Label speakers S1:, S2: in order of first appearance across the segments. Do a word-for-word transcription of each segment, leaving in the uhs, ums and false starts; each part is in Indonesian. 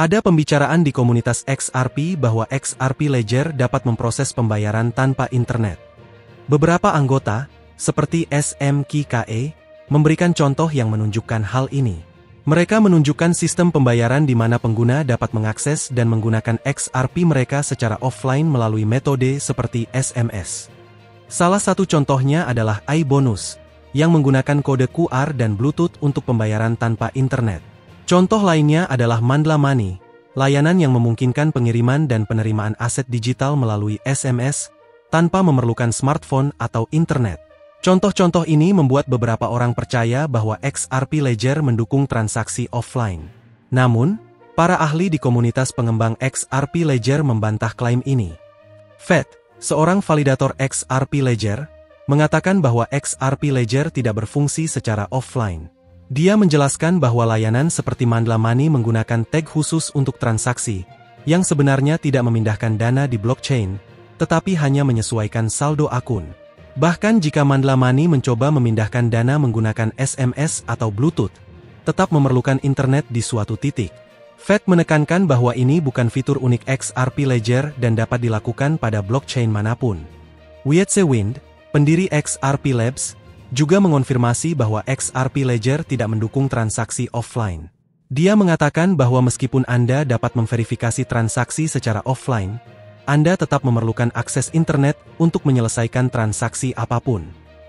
S1: Ada pembicaraan di komunitas X R P bahwa X R P Ledger dapat memproses pembayaran tanpa internet. Beberapa anggota, seperti S M K K E, memberikan contoh yang menunjukkan hal ini. Mereka menunjukkan sistem pembayaran di mana pengguna dapat mengakses dan menggunakan X R P mereka secara offline melalui metode seperti S M S. Salah satu contohnya adalah iBonus, yang menggunakan kode Q R dan Bluetooth untuk pembayaran tanpa internet. Contoh lainnya adalah Mandala Money, layanan yang memungkinkan pengiriman dan penerimaan aset digital melalui S M S, tanpa memerlukan smartphone atau internet. Contoh-contoh ini membuat beberapa orang percaya bahwa X R P Ledger mendukung transaksi offline. Namun, para ahli di komunitas pengembang X R P Ledger membantah klaim ini. Fed, seorang validator X R P Ledger, mengatakan bahwa X R P Ledger tidak berfungsi secara offline. Dia menjelaskan bahwa layanan seperti Mandala Money menggunakan tag khusus untuk transaksi, yang sebenarnya tidak memindahkan dana di blockchain, tetapi hanya menyesuaikan saldo akun. Bahkan jika Mandala Money mencoba memindahkan dana menggunakan S M S atau Bluetooth, tetap memerlukan internet di suatu titik. Fed menekankan bahwa ini bukan fitur unik X R P Ledger dan dapat dilakukan pada blockchain manapun. Wietse Wind, pendiri X R P Labs, juga mengonfirmasi bahwa X R P Ledger tidak mendukung transaksi offline. Dia mengatakan bahwa meskipun Anda dapat memverifikasi transaksi secara offline, Anda tetap memerlukan akses internet untuk menyelesaikan transaksi apapun.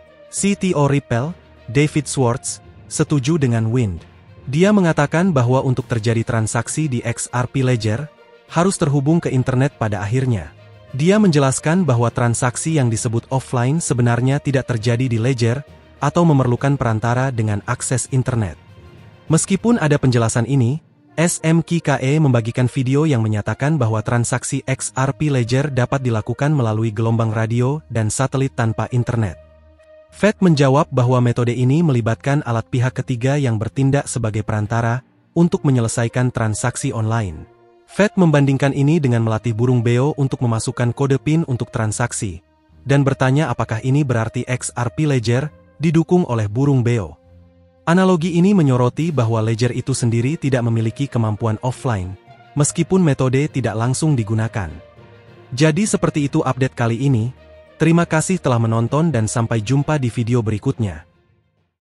S1: C T O Ripple, David Schwartz, setuju dengan Wind. Dia mengatakan bahwa untuk terjadi transaksi di X R P Ledger, harus terhubung ke internet pada akhirnya. Dia menjelaskan bahwa transaksi yang disebut offline sebenarnya tidak terjadi di Ledger, atau memerlukan perantara dengan akses internet. Meskipun ada penjelasan ini, S M K K E membagikan video yang menyatakan bahwa transaksi X R P Ledger dapat dilakukan melalui gelombang radio dan satelit tanpa internet. Fed menjawab bahwa metode ini melibatkan alat pihak ketiga yang bertindak sebagai perantara untuk menyelesaikan transaksi online. Fed membandingkan ini dengan melatih burung beo untuk memasukkan kode PIN untuk transaksi, dan bertanya apakah ini berarti X R P Ledger didukung oleh burung beo. Analogi ini menyoroti bahwa Ledger itu sendiri tidak memiliki kemampuan offline, meskipun metode tidak langsung digunakan. Jadi seperti itu update kali ini, terima kasih telah menonton dan sampai jumpa di video berikutnya.